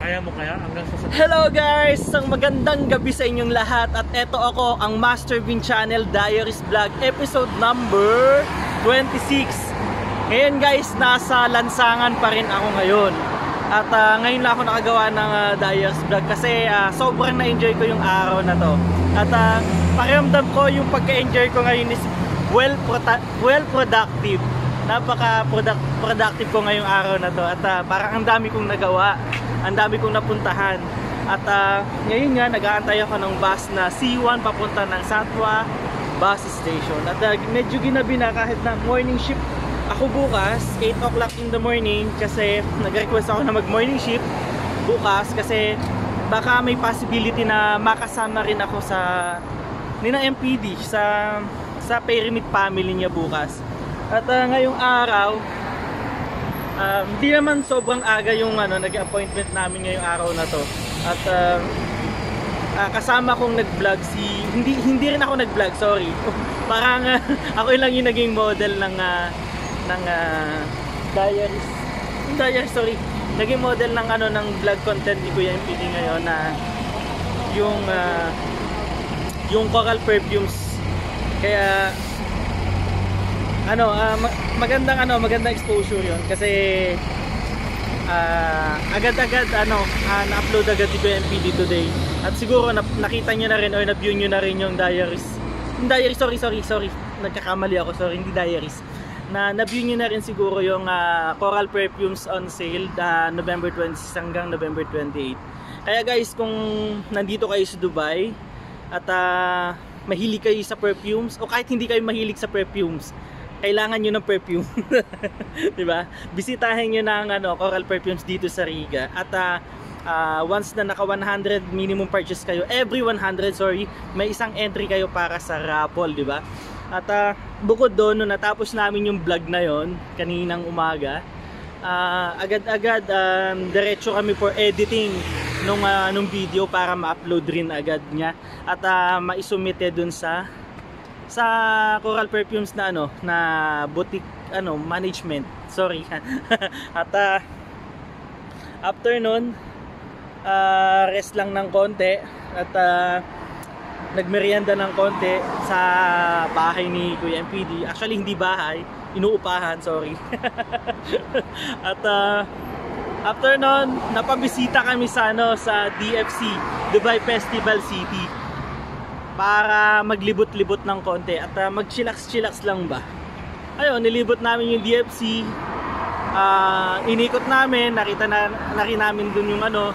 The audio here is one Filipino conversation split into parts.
Kaya mo kaya hanggang sa Hello guys! Isang magandang gabi sa inyong lahat. At eto ako, ang Master Vin Channel Diaries Vlog episode number 26. Ngayon guys, nasa lansangan pa rin ako ngayon. At ngayon lang ako nakagawa ng Diaries Vlog kasi sobrang na-enjoy ko yung araw na to. At pakiramdam ko yung pagka-enjoy ko ngayon is well productive. Napaka-productive ko ngayong araw na to. At parang ang dami kong nagawa, ang dami kong napuntahan. At ngayon nga, nag-aantay ako ng bus na C1 papunta ng Satwa Bus Station. At medyo ginabi na kahit na morning shift ako bukas, 8 o'clock in the morning. Kasi nag-request ako na mag-morning shift bukas kasi baka may possibility na makasama rin ako sa Ninang MPD sa Pyramid family niya bukas. At ngayong araw, hindi naman sobrang aga yung nag-appointment namin ngayong araw na to. At kasama kong nag-vlog hindi rin ako nag-vlog, sorry. Parang ako lang yung naging model ng diaries, sorry. Naging model ng ng vlog content ni Kuya MPD ngayon na yung Coral Perfumes. Kaya magandang exposure 'yon kasi agad-agad na-upload agad si Kuya MPD today. At siguro nakita niyo na rin o na-view niyo na rin yung diaries. Sorry. Nagkakamali ako, sorry, hindi diaries. Na-view niyo na rin siguro yung Coral Perfumes on sale November 26 hanggang November 28. Kaya guys, kung nandito kayo sa Dubai at mahilig kayo sa perfumes o kahit hindi kayo mahilig sa perfumes, kailangan nyo ng perfume. Diba? Bisitahin nyo ng Coral Perfumes dito sa Riga. At once na naka 100 minimum purchase kayo, every 100 may isang entry kayo para sa raffle, diba? At bukod doon, nung natapos namin yung vlog na yon kaninang umaga, agad-agad diretso kami for editing nung video para ma-upload rin agad niya at maisumite dun sa Coral Perfumes na na boutique management, sorry. At after nun, rest lang ng konti at nagmerienda ng konti sa bahay ni Kuya MPD. Actually hindi bahay, inuupahan, sorry. At after nun, napabisita kami sa DFC, Dubai Festival City, para maglibot-libot ng konti at mag-chillax lang ba. Ayun, nilibot namin yung DFC. Inikot namin, nakita na rin namin dun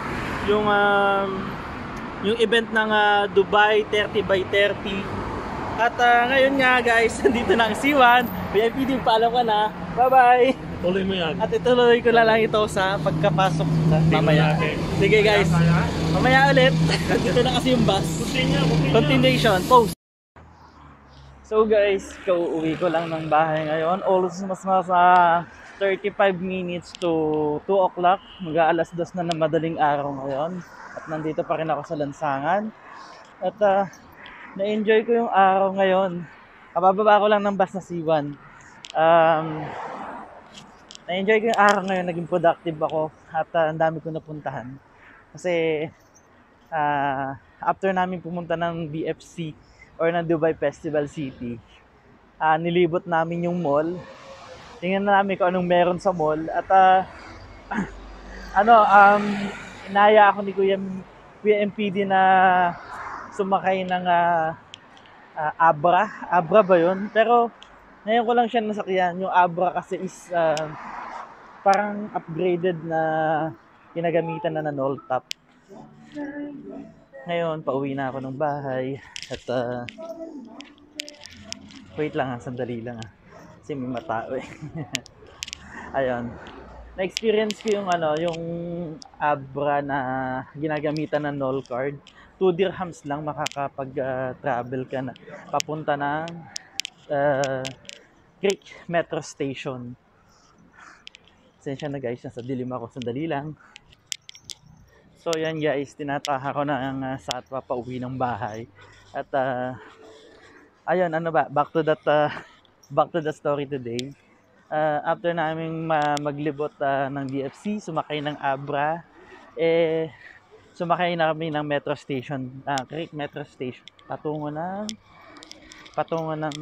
yung event ng Dubai 30 by 30. At ngayon nga guys, dito na ang C1. PIPD, paalam ka na. Bye-bye! tuloy mo yan. At ituloy ko na lang ito sa pagkapasok mamaya. Sige guys, mamaya ulit. Dito na kasi yung bus. Continuation, post. So guys, uuwi ko lang ng bahay ngayon. Almost nasa 35 minutes to 2 o'clock. Mag-aalas 2 na ng madaling araw ngayon. At nandito pa rin ako sa lansangan. At na-enjoy ko yung araw ngayon. Kabababa ko lang ng bus na C1. Na-enjoy ko yung araw ngayon. Naging productive ako. At ang dami ko napuntahan. Kasi after namin pumunta ng BFC or ng Dubai Festival City, nilibot namin yung mall. Tingnan namin kung anong meron sa mall. At inaya ako ni Kuya MPD na sumakay ng Abra ba yun? Pero ngayon ko lang siya nasakyan. Yung Abra kasi is parang upgraded na ginagamitan na null top. Ngayon, pauwi na ako ng bahay. At wait lang sandali lang kasi may matao eh. Ayun. Na-experience ko yung Abra na ginagamitan ng null card. 2 dirhams lang makakapag-travel ka na papunta ng Creek Metro Station. Sensya na guys, nasa dilim ako, sandali lang. So yan guys, tinataha ko na ang Satwa pa uwi ng bahay. At ayun, back to that story today. After naming maglibot ng DFC, sumakay ng Abra, Sumakay na kami ng metro station, Creek Metro Station, patungo ng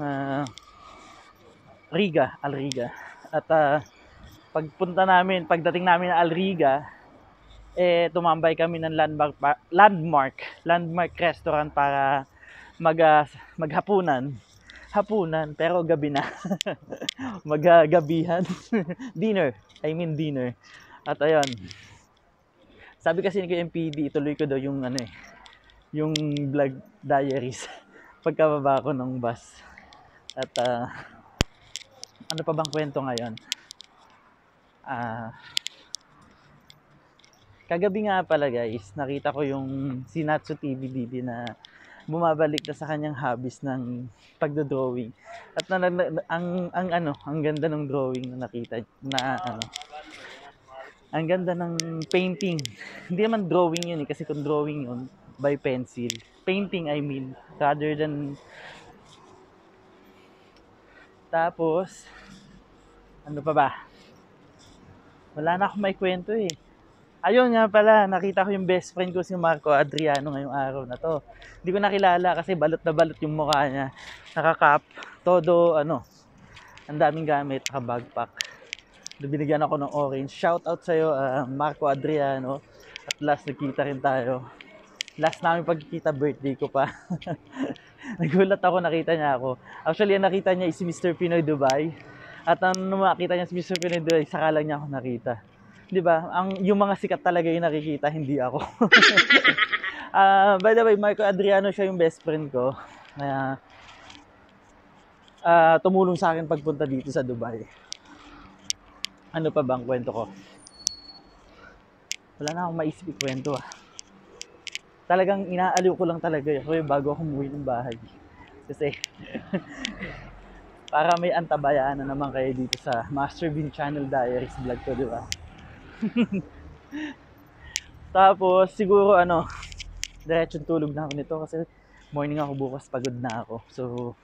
Alriga. At pagdating namin ng Alriga, tumambay kami ng landmark restaurant para maghapunan. Pero gabi na. Magagabihan. Dinner. At ayun. Sabi kasi ni MPD, ituloy ko daw yung yung vlog diaries pagkababa ko ng bus. At ano pa bang kwento ngayon? Kagabi nga pala guys, nakita ko yung si Natsu TV Didi na bumabalik na sa kanyang hobbies ng pagdo-drawing. At ang ganda ng drawing na nakita ang ganda ng painting. Hindi naman drawing yun kasi kung drawing yun by pencil. Painting I mean, rather than. Tapos ano pa ba? Wala na akong may kwento eh. Ayun nga pala, nakita ko yung best friend ko si Marco Adriano ngayong araw na to. Hindi ko nakilala kasi balot na balot yung mukha niya. Nakakap, todo ang daming gamit, naka-backpack. Binigyan ako ng orange. Shout out sa'yo, Marco Adriano. At last, nagkita rin tayo. Last namin pagkikita, birthday ko pa. Nagulat ako, nakita niya ako. Actually, ang nakita niya is si Mr. Pinoy Dubai. At nung makita niya si Mr. Pinoy Dubai, saka lang niya ako nakita. 'Di ba? Yung mga sikat talaga yung nakikita, hindi ako. By the way, Marco Adriano siya yung best friend ko na tumulong sa akin pagpunta dito sa Dubai. Ano pa bang kwento ko? Wala na akong maisip kwento Talagang inaaliw ko lang talaga yun bago ako umuwi ng bahay. Kasi para may antabayaan na naman kayo dito sa Master Bean Channel Diaries vlog ko, di ba? Tapos siguro diretsong tulog na ako nito kasi morning ako bukas, pagod na ako. So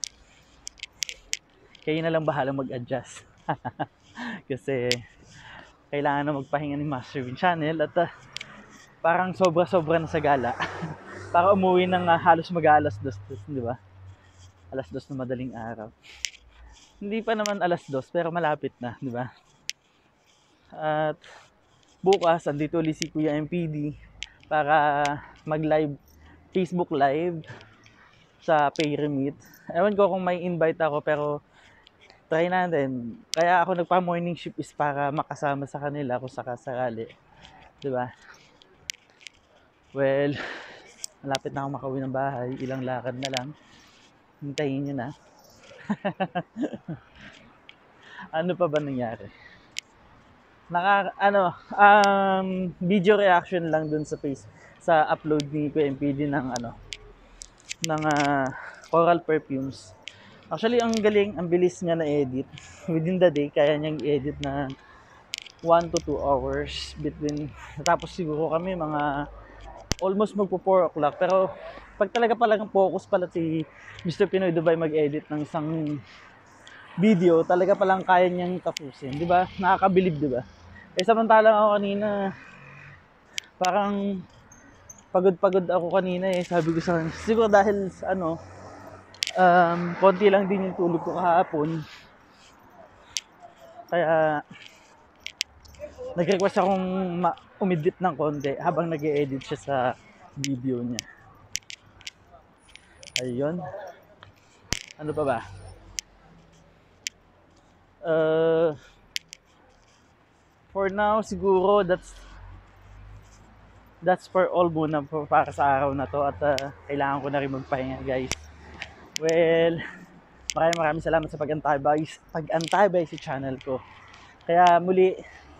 kayo na lang bahala mag-adjust. Kasi kailangan na magpahinga ni Master Bean Channel at parang sobra-sobra na sa gala. Para umuwi ng halos mag-alas 2, di ba? Alas 2 na madaling araw. Hindi pa naman alas 2 pero malapit na, di ba? At bukas, andito ulit si Kuya MPD para mag-live, Facebook live sa Payremit. Ewan ko kung may invite ako pero try natin. Kaya ako nagpa-morning shift is para makasama sa kanila kung sakasakali. Diba? Well, malapit na ako makauwi ng bahay. Ilang lakad na lang. Hintayin nyo na. Ano pa ba nangyari? Video reaction lang dun sa upload ni Kuya MPD ng Coral Perfumes. Actually, ang galing, ang bilis niya na edit. Within the day, kaya niyang i-edit na 1 to 2 hours between. Tapos siguro kami mga almost magpo 4 o'clock. Pero pag talaga palang focus pala si Mr. Pinoy Dubai mag-edit ng isang video, talaga palang kaya niyang tapusin. Di ba? Nakakabilib, di ba? Samantalang ako kanina, parang pagod ako kanina Sabi ko sa siguro dahil konti lang din yung tulog ko kahapon. Kaya nag-request akong umidit ng konti habang nag-e-edit siya sa video niya. Ayun. Ano pa ba? For now, siguro that's for all muna para sa araw na to at kailangan ko na rin magpahinga, guys. Well, maraming salamat sa pag-antabay sa channel ko. Kaya muli,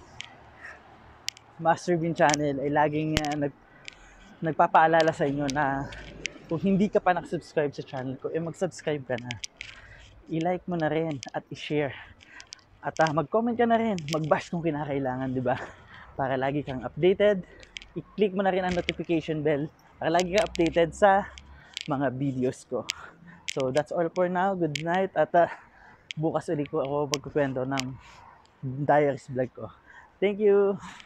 Master Bean Channel ay laging nagpapaalala sa inyo na kung hindi ka pa nakasubscribe sa channel ko, mag-subscribe ka na. I-like mo na rin at i-share. At mag-comment ka na rin, mag-bash kung kinakailangan, di ba? Para lagi kang updated. I-click mo na rin ang notification bell para lagi kang updated sa mga videos ko. So that's all for now. Good night. At bukas ulit ko ako magkukwento ng diaries vlog ko. Thank you.